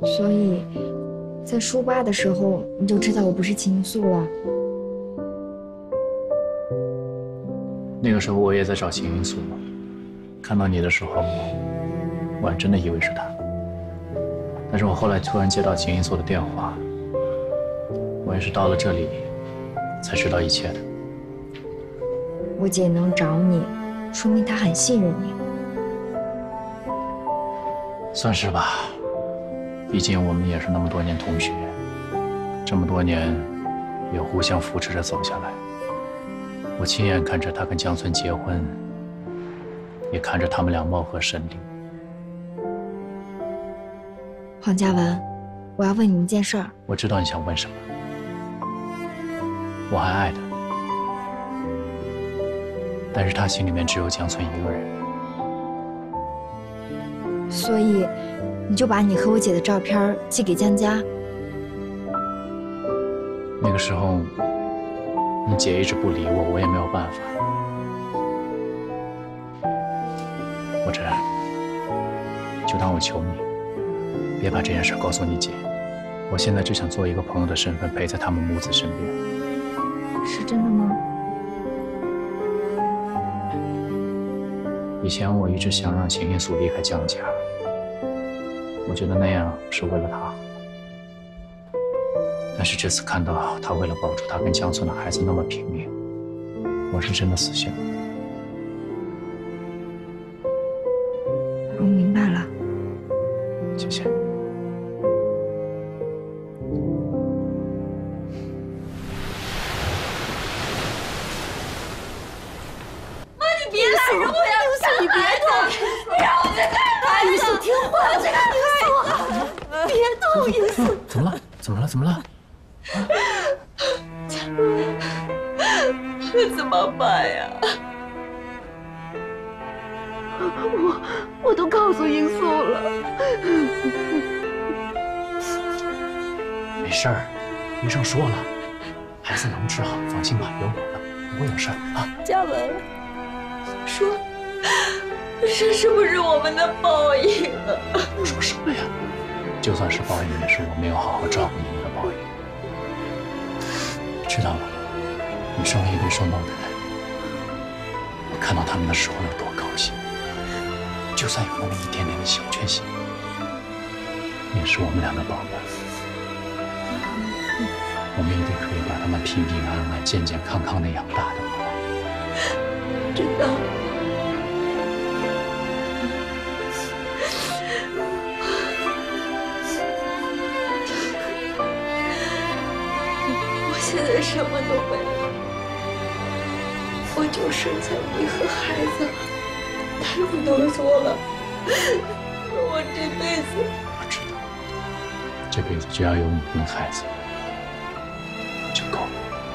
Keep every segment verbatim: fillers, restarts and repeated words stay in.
所以，在书吧的时候你就知道我不是秦罂粟了。 那个时候我也在找秦罂粟，看到你的时候，我还真的以为是他。但是我后来突然接到秦罂粟的电话，我也是到了这里才知道一切的。 我姐能找你，说明她很信任你。 算是吧，毕竟我们也是那么多年同学，这么多年也互相扶持着走下来。我亲眼看着他跟江村结婚，也看着他们俩貌合神离。 黄嘉文，我要问你一件事儿。 我知道你想问什么。我还爱他，但是他心里面只有江村一个人。 所以，你就把你和我姐的照片寄给江家。 那个时候，你姐一直不理我，我也没有办法。或者，就当我求你，别把这件事告诉你姐。我现在只想做一个朋友的身份，陪在他们母子身边。 是真的吗？ 以前我一直想让秦罂粟离开江家，我觉得那样是为了她好。但是这次看到她为了保住她跟江村的孩子那么拼命，我是真的死心了。 我明白了。 谢谢。 别拦着我呀！你别动！你让我再看孩子！罂粟听话，罂粟，别动！罂粟， 怎么了？怎么了？怎么了？ 嘉伦，这怎么办呀？我我都告诉罂粟了。 没事儿，医生说了，孩子能治好，放心吧，有我呢，不会有事儿啊。 嘉文。说，这是不是我们的报应啊？ 说什么呀？就算是报应，也是我没有好好照顾你们的报应。你知道吗？你生了一对双胞胎，我看到他们的时候有多高兴。就算有那么一点点的小缺陷，也是我们俩的宝贝。我们一定可以把他们平平安安、健健康康的养大的。 知道。我现在什么都没有，我就剩下你和孩子了。大夫都说了，我这辈子…… 我知道，这辈子只要有你跟孩子就够了。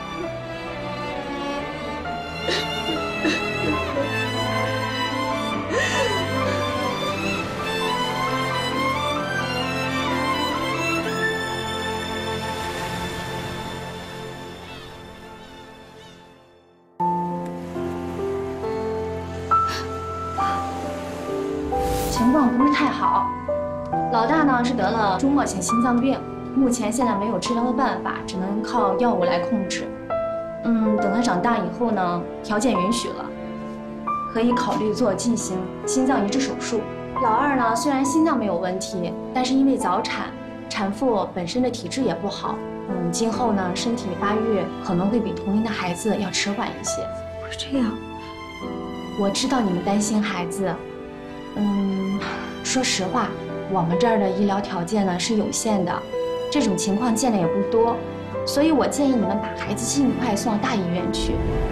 情况不是太好，老大呢是得了终末性心脏病，目前现在没有治疗的办法，只能靠药物来控制。嗯，等他长大以后呢，条件允许了，可以考虑做进行心脏移植手术。老二呢，虽然心脏没有问题，但是因为早产，产妇本身的体质也不好，嗯，今后呢身体发育可能会比同龄的孩子要迟缓一些。 不是这样， 我知道你们担心孩子。嗯，说实话，我们这儿的医疗条件呢是有限的，这种情况见的也不多，所以我建议你们把孩子尽快送到大医院去。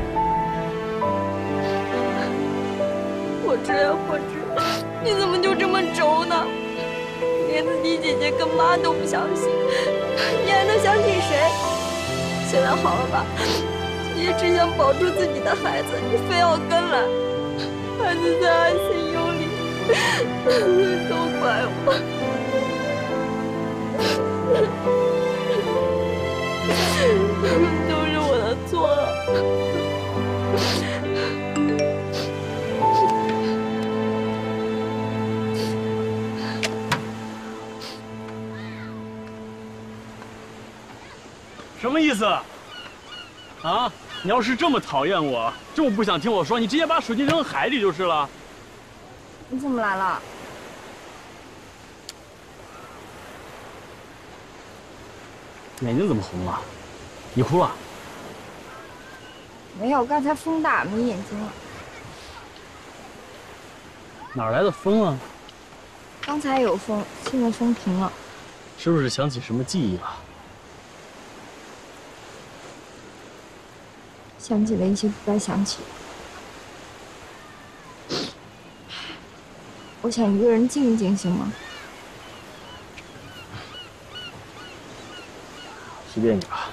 我知呀，我知，你怎么就这么轴呢？连自己姐姐跟妈都不相信，你还能相信谁？现在好了吧？姐姐只想保住自己的孩子，你非要跟来，孩子在I C U里。都怪我，都是我的错。 么意思？啊！你要是这么讨厌我，这么不想听我说，你直接把手机扔海里就是了。 你怎么来了？ 眼睛怎么红了？你哭了？ 没有，刚才风大迷眼睛了。 哪来的风啊？ 刚才有风，现在风停了。 是不是想起什么记忆了？ 想起了一些不该想起的。我想一个人静一静，行吗？ 随便你吧。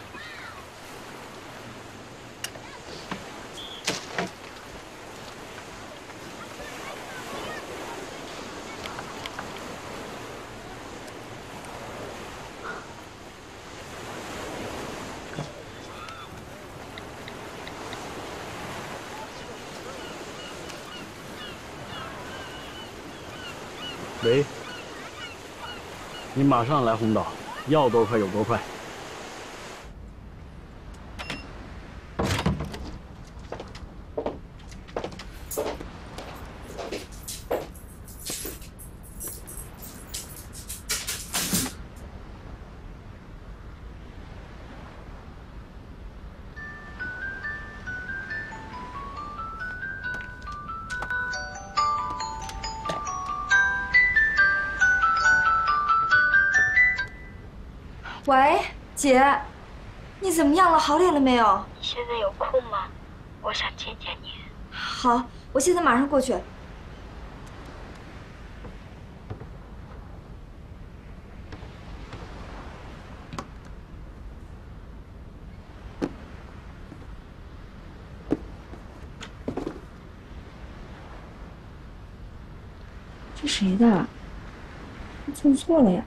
喂，你马上来红岛，要多快有多快。 喂，姐，你怎么样了？好点了没有？ 你现在有空吗？我想见见你。 好，我现在马上过去。这谁的？送错了呀。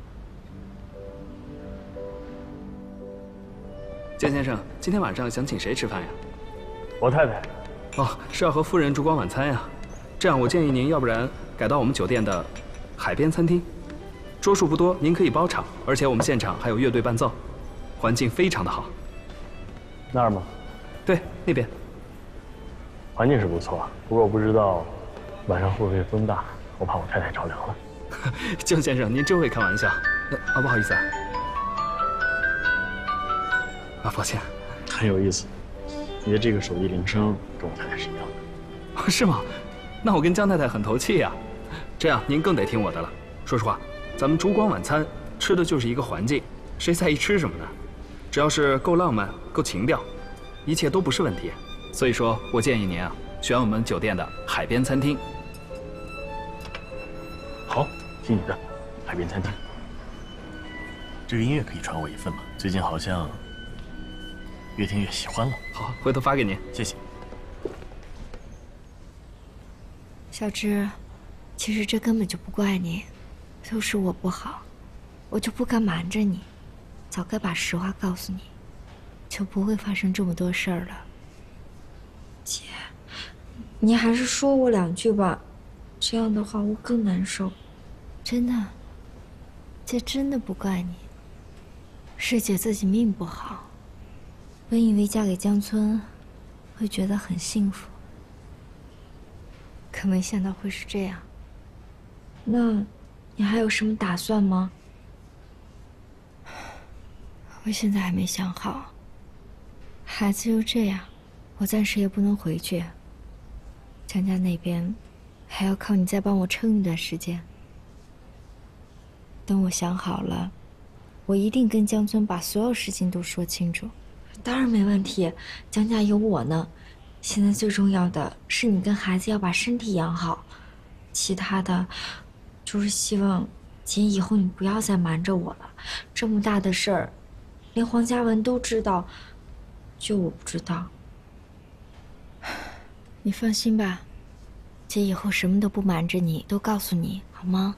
江先生，今天晚上想请谁吃饭呀？ 我太太。 哦，是要和夫人烛光晚餐呀。这样，我建议您要不然改到我们酒店的海边餐厅，桌数不多，您可以包场，而且我们现场还有乐队伴奏，环境非常的好。 那儿吗？ 对，那边。 环境是不错，不过我不知道晚上会不会风大，我怕我太太着凉了。 江先生，您真会开玩笑。啊，不好意思啊。啊，抱歉。 很有意思，你的这个手机铃声跟我太太是一样的。 是吗？那我跟江太太很投契呀。这样您更得听我的了。说实话，咱们烛光晚餐吃的就是一个环境，谁在意吃什么呢？只要是够浪漫、够情调，一切都不是问题。所以说我建议您啊，选我们酒店的海边餐厅。 好，听你的，海边餐厅。这个音乐可以传我一份吗？最近好像越听越喜欢了。 好，回头发给您。 谢谢。 小芝，其实这根本就不怪你，都是我不好，我就不该瞒着你，早该把实话告诉你，就不会发生这么多事儿了。姐，你还是说我两句吧，这样的话我更难受。真的，姐真的不怪你，是姐自己命不好。本以为嫁给江村会觉得很幸福，可没想到会是这样。那，你还有什么打算吗？我现在还没想好。孩子又这样，我暂时也不能回去。江家那边还要靠你再帮我撑一段时间。等我想好了，我一定跟江村把所有事情都说清楚。当然没问题，江家有我呢。现在最重要的是你跟孩子要把身体养好，其他的，就是希望姐以后你不要再瞒着我了。这么大的事儿，连黄嘉文都知道，就我不知道。你放心吧，姐以后什么都不瞒着你，都告诉你，好吗？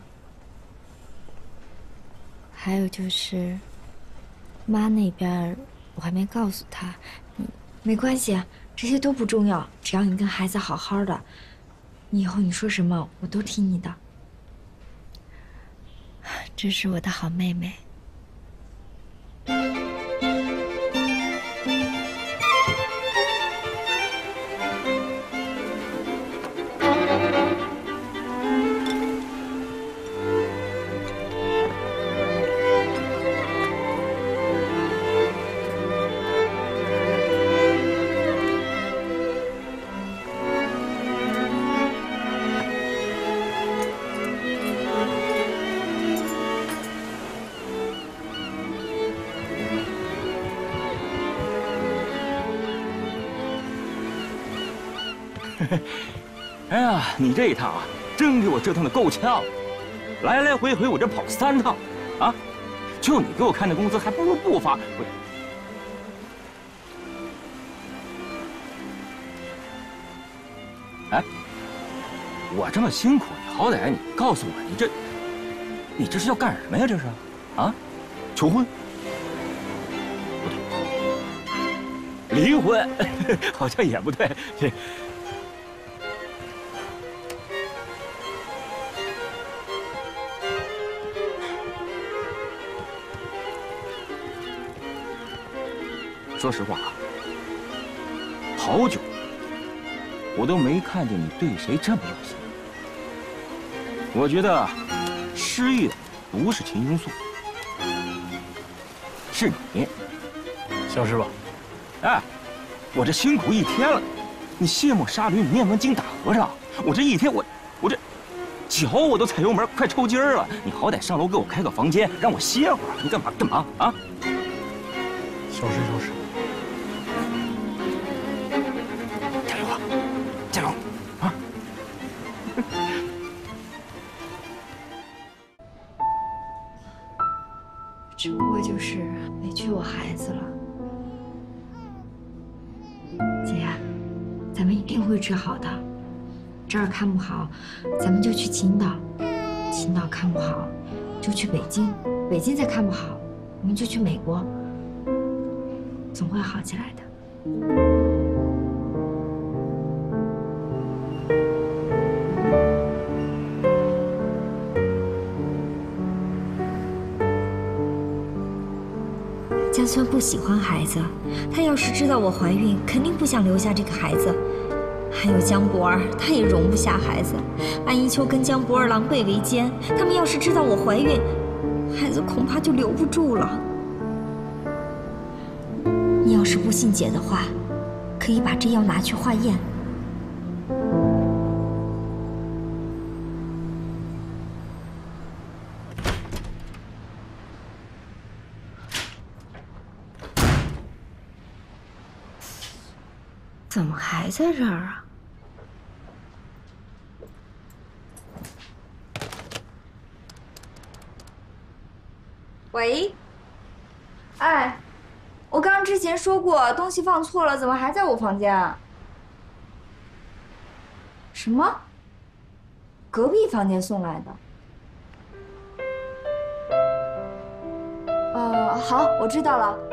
还有就是，妈那边我还没告诉她，嗯，没关系，这些都不重要，只要你跟孩子好好的，你以后你说什么我都听你的。这是我的好妹妹。 哎呀，你这一趟啊，真给我折腾的够呛，来来回回我这跑三趟，啊，就你给我看的工资，还不如不发。我哎，我这么辛苦，你好歹你告诉我，你这，你这是要干什么呀？这是，啊，求婚？不对，离婚，好像也不对。这。 说实话啊，好久我都没看见你对谁这么用心。我觉得失忆的不是秦英素，是你， 小石吧。 哎，我这辛苦一天了，你卸磨杀驴，面门精打和尚，我这一天我我这脚我都踩油门，快抽筋儿了。你好歹上楼给我开个房间，让我歇会儿。你干嘛干嘛啊？ 小石，小石。 加油啊！ 只不过就是委屈我孩子了。姐，咱们一定会治好的。这儿看不好，咱们就去青岛；青岛看不好，就去北京；北京再看不好，我们就去美国。总会好起来的。 江村不喜欢孩子，他要是知道我怀孕，肯定不想留下这个孩子。还有江博儿，他也容不下孩子。安一秋跟江博儿狼狈为奸，他们要是知道我怀孕，孩子恐怕就留不住了。你要是不信姐的话，可以把这药拿去化验。 怎么还在这儿啊？ 喂，哎，我刚之前说过东西放错了，怎么还在我房间啊？什么？隔壁房间送来的？呃，好，我知道了。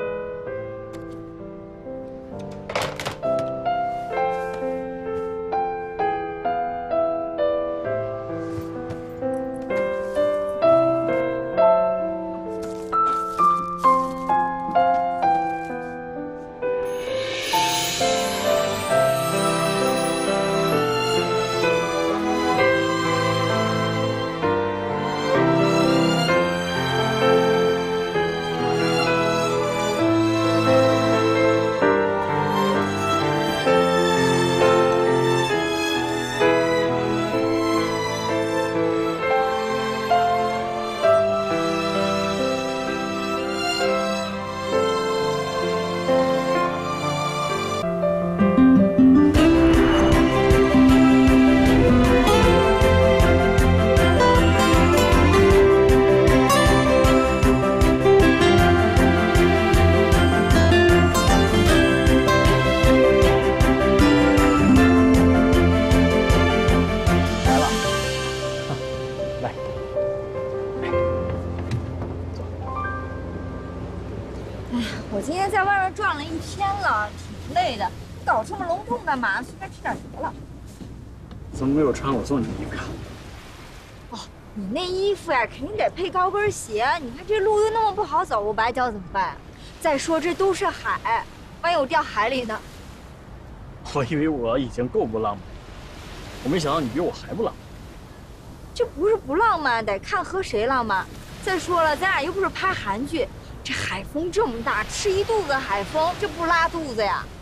我今天在外面转了一天了，挺累的。搞这么隆重干嘛？随便吃点得了。 怎么没有穿我送你的衣服呀？ 哦，你那衣服呀，肯定得配高跟鞋。你看这路又那么不好走，我崴脚怎么办？再说这都是海，万一我掉海里呢？ 我以为我已经够不浪漫，我没想到你比我还不浪漫。 这不是不浪漫，得看和谁浪漫。再说了，咱俩又不是拍韩剧。 这海风这么大，吃一肚子海风，这不拉肚子呀？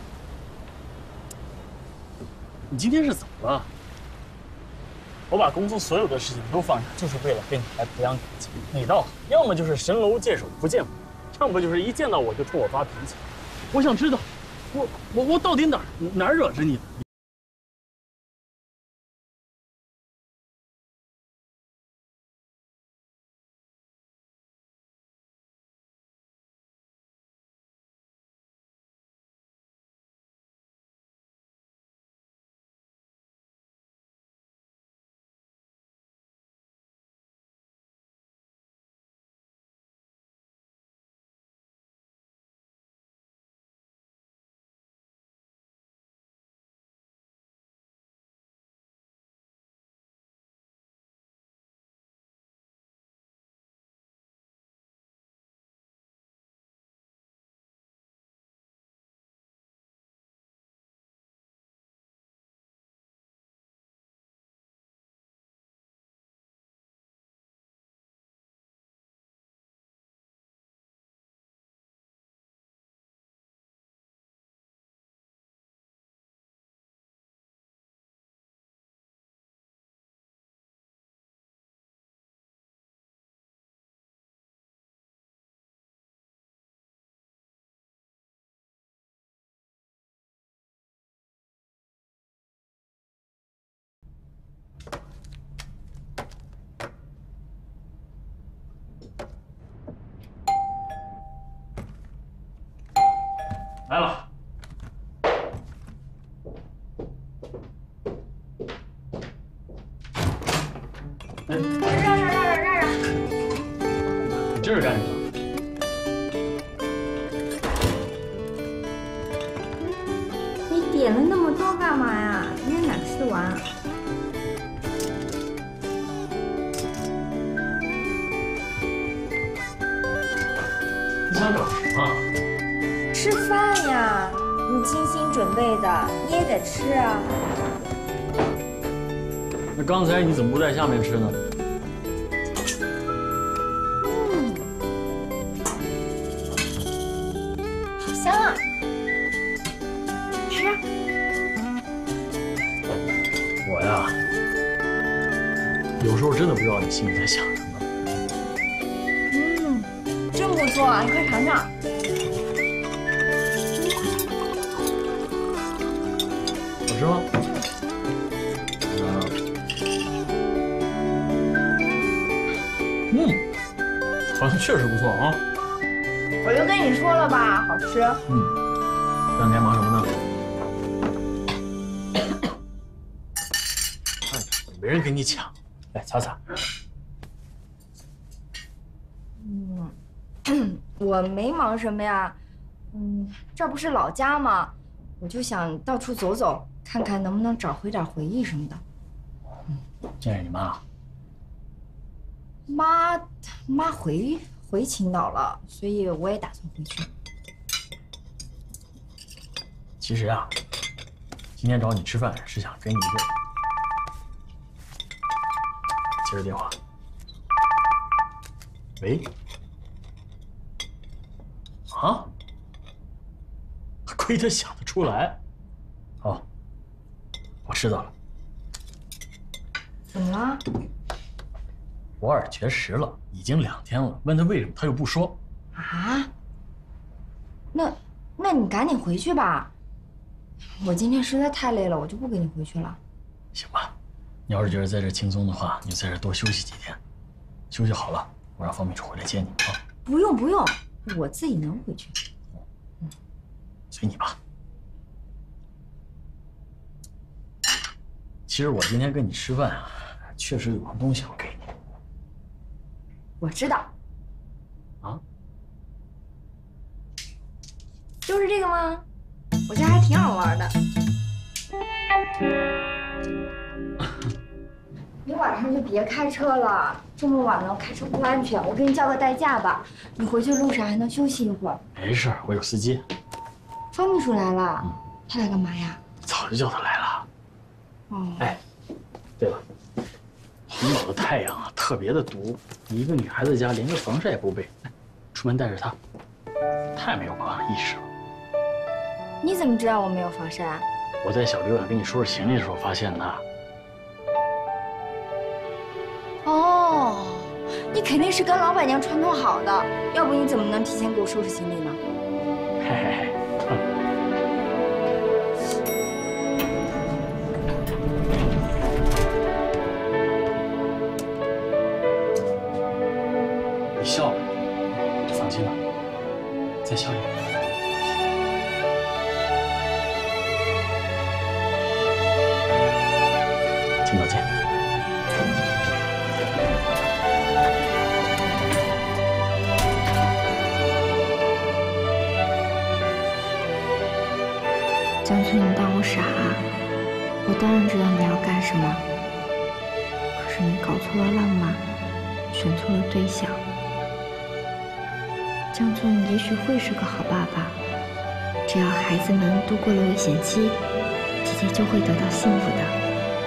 你今天是怎么了？我把工作所有的事情都放下，就是为了跟你来培养感情。你倒好，要么就是神龙见首不见尾，要么就是一见到我就冲我发脾气。我想知道，我我我到底哪儿哪儿惹着你了？ 来了。哎， 让让让让让让！ 你这是干什么？ 你点了那么多干嘛呀？今天哪吃得完啊？ 你想找什么？ 吃饭呀！你精心准备的，你也得吃啊。 那刚才你怎么不在下面吃呢？ 嗯，好香啊！吃啊。 我呀，有时候真的不知道你心里在想什么。 嗯，真不错，你快尝尝。 好吃吗？嗯，好像确实不错啊。 我就跟你说了吧，好吃。 嗯，这两天忙什么呢？快点，没人跟你抢。来擦擦。 嗯，我没忙什么呀。嗯，这儿不是老家吗？我就想到处走走，看看能不能找回点回忆什么的。 见着你妈。 妈，妈回回青岛了，所以我也打算回去。 其实啊，今天找你吃饭是想跟你一个。接着电话。喂。啊？亏他想得出来。哦，我知道了。 怎么了？ 我耳绝食了，已经两天了。问他为什么，他又不说。 啊？那，那你赶紧回去吧。我今天实在太累了，我就不跟你回去了。 行吧，你要是觉得在这轻松的话，你就在这多休息几天。休息好了，我让方秘书回来接你啊。 不用不用，我自己能回去。 嗯，随你吧。其实我今天跟你吃饭啊，确实有样东西要给你。 我知道。 啊？ 就是这个吗？我觉得还挺好玩的。你晚上就别开车了，这么晚了开车不安全。我给你叫个代驾吧，你回去路上还能休息一会儿。 没事，我有司机。 方秘书来了， 嗯、 他来干嘛呀？ 早就叫他来了。 哦。 哎，对了，青岛的太阳啊特别的毒，你一个女孩子家连个防晒也不备，出门带着它，太没有保养意识了。 你怎么知道我没有防晒啊？ 我在小旅馆给你收拾行李的时候发现的。 哦，你肯定是跟老板娘串通好的，要不你怎么能提前给我收拾行李呢？ 嘿嘿嘿，嗯、你笑了，我放心了，再笑一点。青岛见。 江村，你当我傻啊？我当然知道你要干什么，可是你搞错了浪漫，选错了对象。江村，你也许会是个好爸爸，只要孩子们度过了危险期，姐姐就会得到幸福的。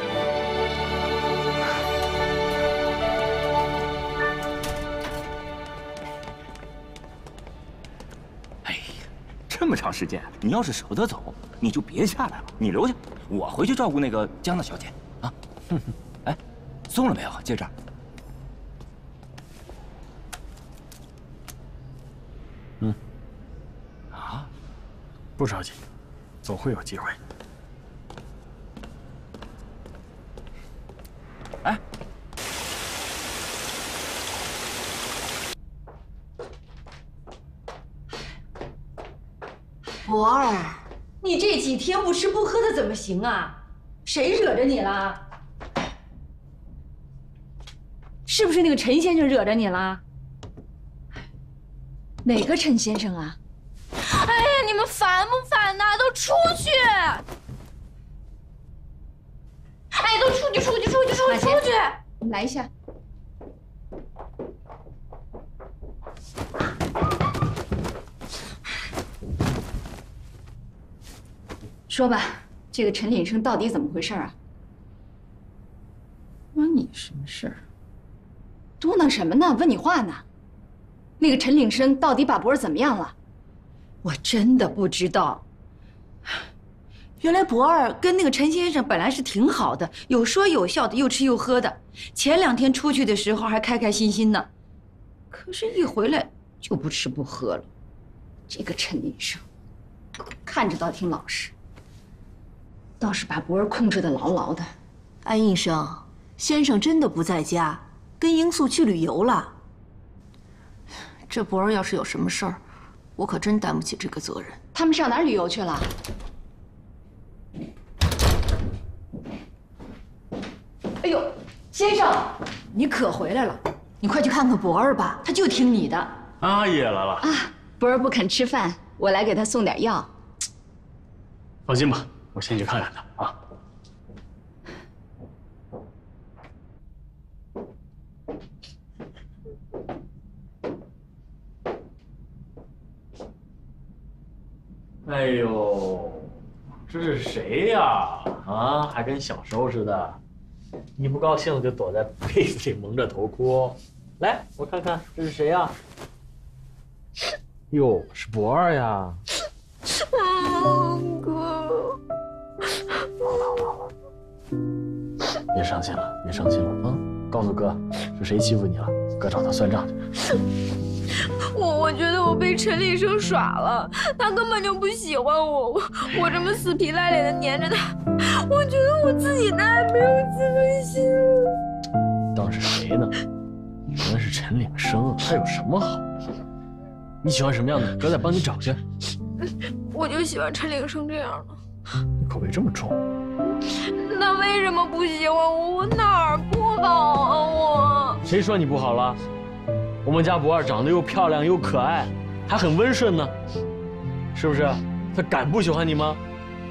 这么长时间，你要是舍不得走，你就别下来了，你留下，我回去照顾那个江大小姐啊。哎，松了没有戒指？ 嗯。 啊？ 不着急，总会有机会。 哎。 博儿，你这几天不吃不喝的怎么行啊？谁惹着你了？是不是那个陈先生惹着你了？哪个陈先生啊？ 哎呀，你们烦不烦呐？都出去！哎，都出去，出去，出去，出去，出去！ 来一下。说吧，这个陈岭生到底怎么回事啊？关你什么事儿？嘟囔什么呢？问你话呢。那个陈岭生到底把博儿怎么样了？我真的不知道。原来博儿跟那个陈先生本来是挺好的，有说有笑的，又吃又喝的。前两天出去的时候还开开心心呢，可是一回来就不吃不喝了。这个陈岭生，看着倒挺老实，倒是把博儿控制得牢牢的。 安医生，先生真的不在家，跟英素去旅游了。这博儿要是有什么事儿，我可真担不起这个责任。 他们上哪儿旅游去了？哎呦，先生，你可回来了！你快去看看博儿吧，他就听你的。 阿姨来了啊！博儿不肯吃饭，我来给他送点药。 放心吧，我先去看看他啊。 哎呦，这是谁呀？啊，还跟小时候似的，一不高兴就躲在被子里蒙着头哭。来，我看看这是谁呀？哟，是博儿呀。 嗯，哥。 好了好了好了，别伤心了，别伤心了啊！告诉哥，是谁欺负你了？哥找他算账去。 我我觉得我被陈立生耍了，他根本就不喜欢我，我我这么死皮赖脸的黏着他，我觉得我自己太没有自尊心了。 当是谁呢？原来是陈岭生，他有什么好？你喜欢什么样的？哥再帮你找去。 我就喜欢陈岭生这样的。 你口味这么重？ 那为什么不喜欢我？我哪儿不好啊？我谁说你不好了？我们家博儿长得又漂亮又可爱，还很温顺呢，是不是？他敢不喜欢你吗？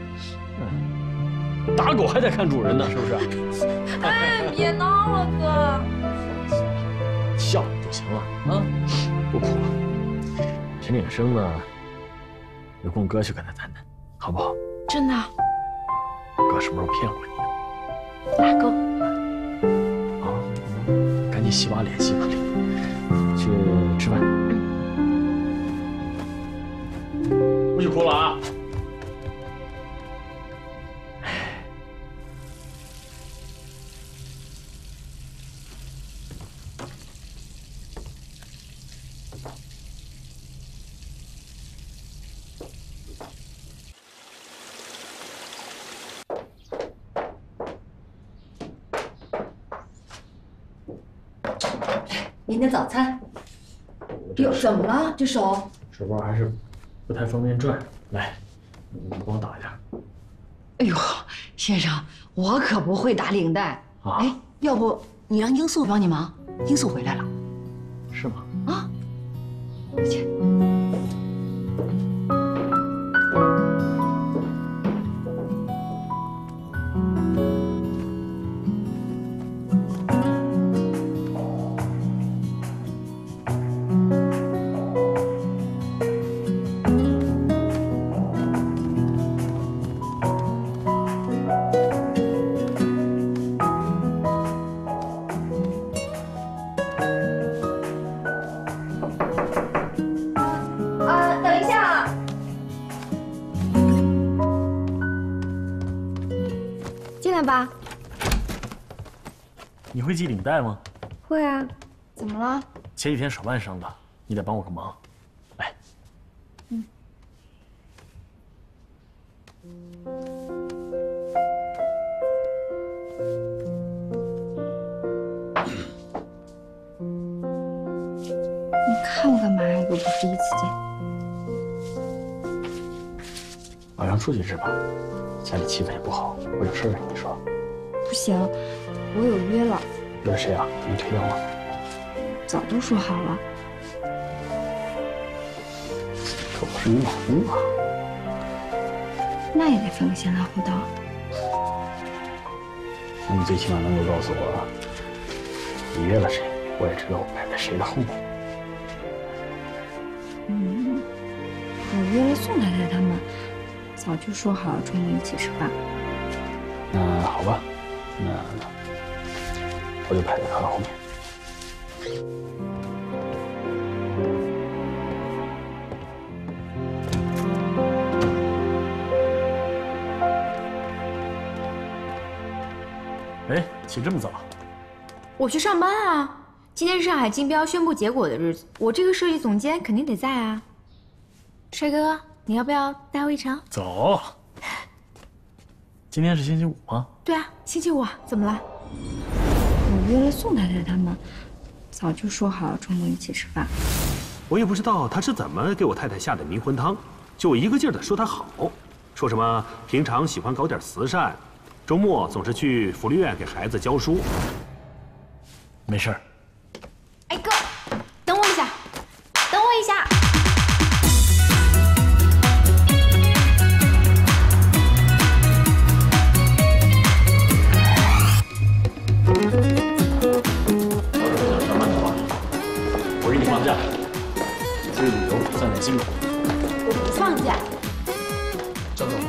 嗯，打狗还得看主人呢，是不是？ 哎，别闹了，哥。 笑就行了啊，不哭了。陈岭生呢，有空哥去跟他谈谈，好不好？ 真的？ 哥什么时候骗过你？ 大哥。 啊，赶紧洗把脸，洗把脸。去吃饭。不许哭了啊！ 您的早餐。哟，怎么了？这手？ 手包还是不太方便转。来，你帮我打一下。 哎呦，先生，我可不会打领带。 啊？ 哎，要不你让英素帮你忙？英素回来了。 是吗？ 啊。去。 吧。 你会系领带吗？ 会啊。 怎么了？ 前几天手腕伤了，你得帮我个忙。来。 嗯。你看我干嘛呀？又不是第一次见。 晚上出去吃吧，家里气氛也不好，我有事儿跟你说。 不行，我有约了。 约谁啊？你推掉吗？ 早就说好了。 可不是你老公啊。 那也得分个先来后到。 那你最起码能够告诉我，你约了谁，我也知道我排在谁的后面。 嗯，我约了宋太太他们，早就说好了周末一起吃饭。 那好吧，那我就排在他的后面。 哎，起这么早？ 我去上班啊！今天是上海竞标宣布结果的日子，我这个设计总监肯定得在啊。帅哥，你要不要带我一程？ 走。今天是星期五吗？ 对啊，星期五啊，怎么了？ 我约了宋太太他们，早就说好了周末一起吃饭。 我也不知道他是怎么给我太太下的迷魂汤，就一个劲儿的说她好，说什么平常喜欢搞点慈善，周末总是去福利院给孩子教书。 没事儿。 哎哥，等我一下，等我一下。 上班去吧，我给你放假，出去旅游散散心吧。 我不放假。 张总，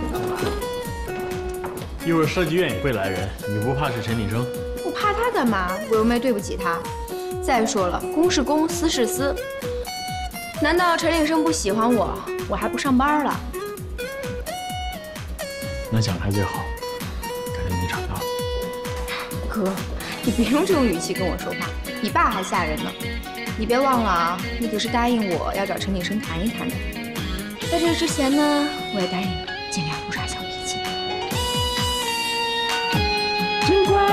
一会儿设计院也会来人，你不怕是陈鼎生？ 我怕他干嘛？我又没对不起他。再说了，公是公，私是私。难道陈鼎生不喜欢我，我还不上班了？ 能想开最好，感觉你长大了。 哥，你别用这种语气跟我说话，比爸还吓人呢。你别忘了啊，你可是答应我要找陈鼎生谈一谈的。在这之前呢，我也答应你，尽量不耍小脾气。真乖。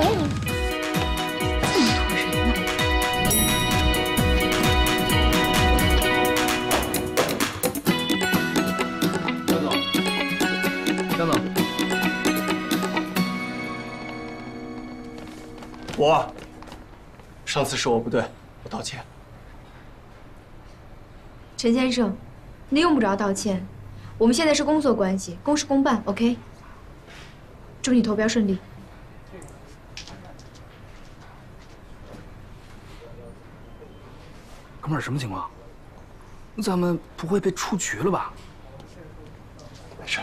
江总， 我，上次是我不对，我道歉。 陈先生，你用不着道歉，我们现在是工作关系，公事公办 ，OK？ 祝你投标顺利。 哥们儿，什么情况？咱们不会被出局了吧？ 没事。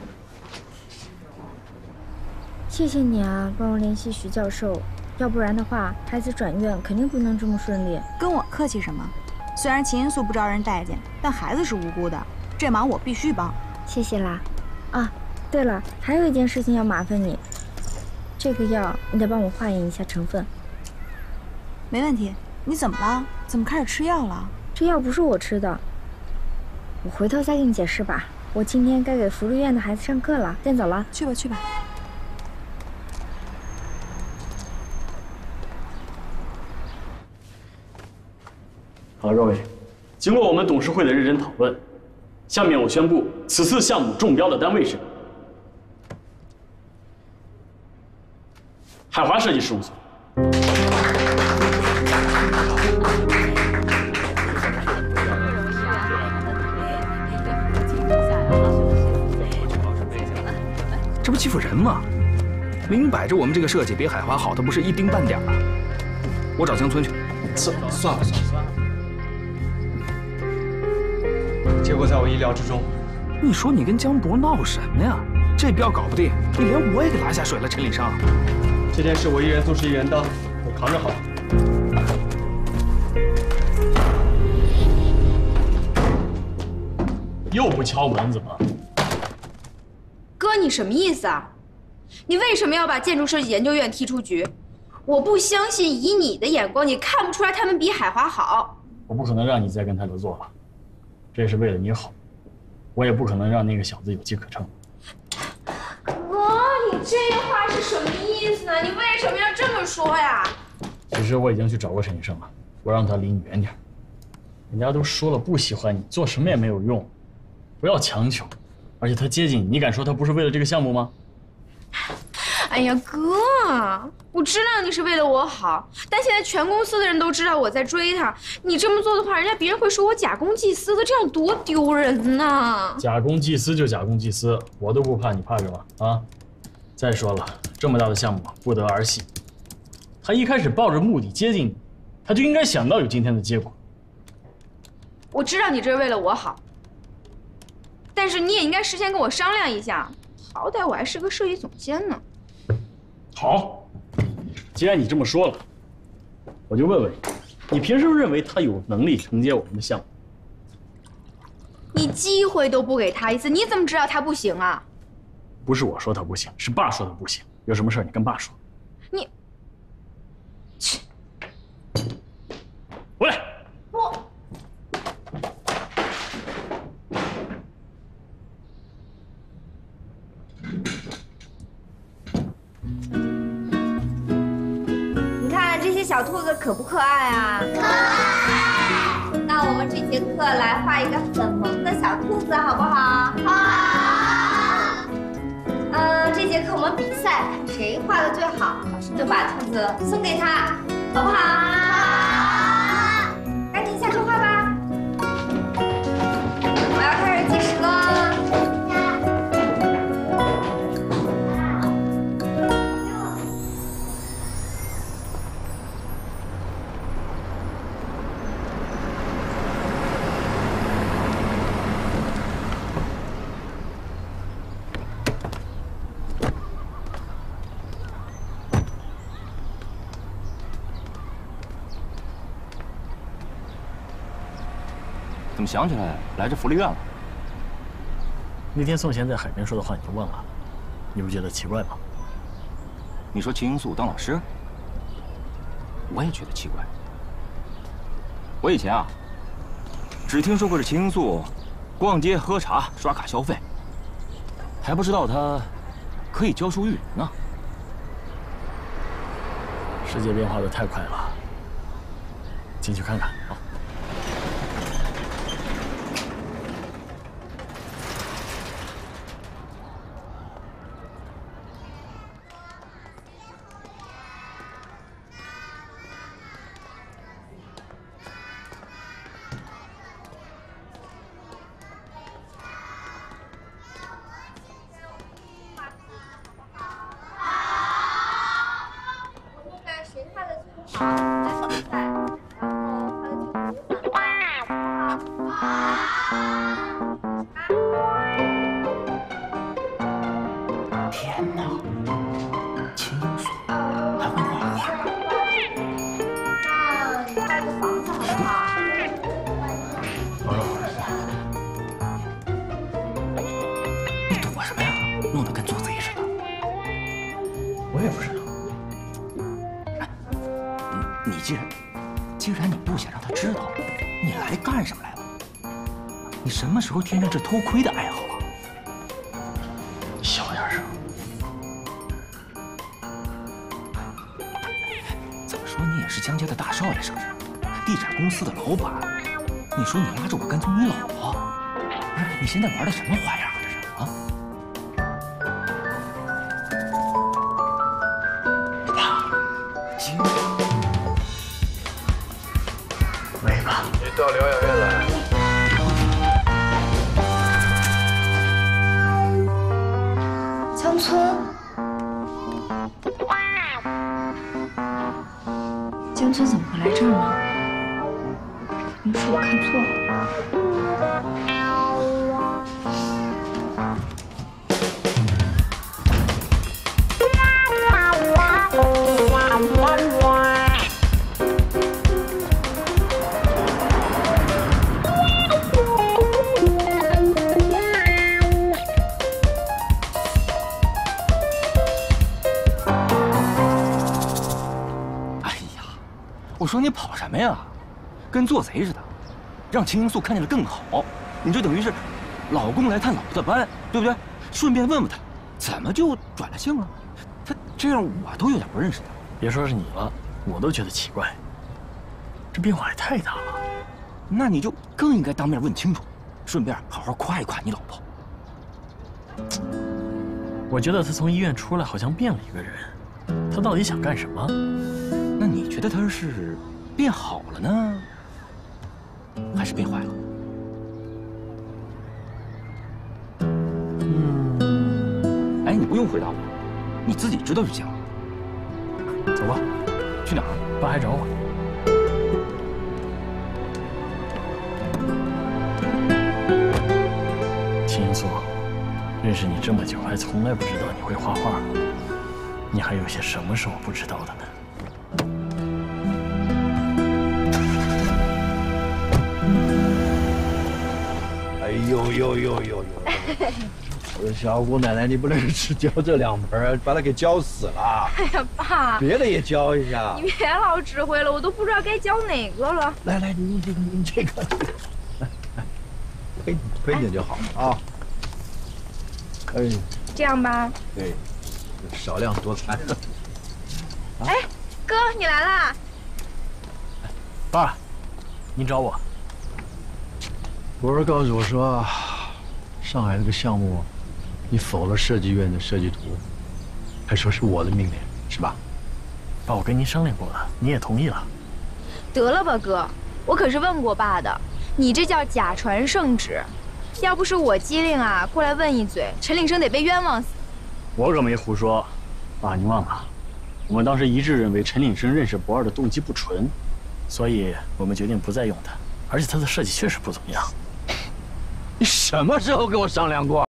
谢谢你啊，帮我联系徐教授，要不然的话，孩子转院肯定不能这么顺利。 跟我客气什么？虽然秦因素不招人待见，但孩子是无辜的，这忙我必须帮。 谢谢啦。啊，对了，还有一件事情要麻烦你，这个药你得帮我化验一下成分。 没问题。你怎么了？怎么开始吃药了？ 这药不是我吃的，我回头再给你解释吧。我今天该给福利院的孩子上课了，先走了。 去吧，去吧。 好了，各位，经过我们董事会的认真讨论，下面我宣布此次项目中标的单位是海华设计事务所。 这不欺负人吗？明摆着我们这个设计比海华好的不是一丁半点儿。我找江村去。 算算了算了算了。结果在我意料之中。 你说你跟江博闹什么呀？这标搞不定，你连我也给拉下水了，陈礼生。 这件事我一人做事一人当，我扛着好了。 又不敲门怎么？ 哥，你什么意思啊？你为什么要把建筑设计研究院踢出局？我不相信，以你的眼光，你看不出来他们比海华好。 我不可能让你再跟他合作了，这也是为了你好。我也不可能让那个小子有机可乘。 哥，你这话是什么意思呢？你为什么要这么说呀？ 其实我已经去找过陈医生了，我让他离你远点。人家都说了不喜欢你，做什么也没有用，不要强求。 而且他接近你，你敢说他不是为了这个项目吗？ 哎呀，哥，我知道你是为了我好，但现在全公司的人都知道我在追他，你这么做的话，人家别人会说我假公济私的，这样多丢人呐！ 假公济私就假公济私，我都不怕，你怕什么啊？再说了，这么大的项目不得儿戏。他一开始抱着目的接近你，他就应该想到有今天的结果。 我知道你这是为了我好，但是你也应该事先跟我商量一下，好歹我还是个设计总监呢。 好，既然你这么说了，我就问问你，你凭什么认为他有能力承接我们的项目？ 你机会都不给他一次，你怎么知道他不行啊？ 不是我说他不行，是爸说他不行。有什么事你跟爸说。 你，切， 回来。 我。 你看这些小兔子可不可爱啊？可爱。那我们这节课来画一个很萌的小兔子，好不好？好。嗯，这节课我们比赛，谁画的最好，老师就把兔子送给他，好不好？好。赶紧下去画吧。我要开始计时喽。 怎么想起来来这福利院了？ 那天宋贤在海边说的话你就忘了，你不觉得奇怪吗？ 你说秦英素当老师，我也觉得奇怪。我以前啊，只听说过这秦英素逛街喝茶刷卡消费，还不知道她可以教书育人呢。 世界变化的太快了，进去看看啊。 什么时候添上这偷窥的爱好啊？ 小点声。 怎么说你也是江家的大少爷是不是？地产公司的老板，你说你拉着我跟踪你老婆，不是？你现在玩的什么花样啊？这是啊？ 爸，行。喂吧。 你到疗养院来。 江村，江村怎么会来这儿呢？肯定是我看错了。 我说你跑什么呀？跟做贼似的，让秦英素看见了更好。你这等于是老公来探老婆的班，对不对？顺便问问他，怎么就转了性了？他这样我都有点不认识他。 别说是你了，我都觉得奇怪。这变化也太大了。 那你就更应该当面问清楚，顺便好好夸一夸你老婆。 我觉得他从医院出来好像变了一个人，他到底想干什么？ 那你觉得他是变好了呢，还是变坏了？嗯，哎，你不用回答我，你自己知道就行了。 走吧。 去哪儿？ 爸还找我。 秦素，认识你这么久，还从来不知道你会画画。你还有些什么是我不知道的呢？ 哎呦呦呦呦呦！我的小姑奶奶，你不能只教这两门，把她给教死了。 哎呀，爸， 别的也教一下。 你别老指挥了，我都不知道该教哪个了。 来来，你你你这个，来来，推推点就好了啊。哎， 这样吧。 对，少量多餐。 哎，哥，你来啦！ 爸，您找我。 博儿告诉我说，上海那个项目，你否了设计院的设计图，还说是我的命令，是吧？ 爸，我跟您商量过了，你也同意了。 得了吧，哥，我可是问过爸的，你这叫假传圣旨。要不是我机灵啊，过来问一嘴，陈岭生得被冤枉死。 我可没胡说，爸，您忘了，我们当时一致认为陈岭生认识博二的动机不纯，所以我们决定不再用他，而且他的设计确实不怎么样。 你什么时候跟我商量过？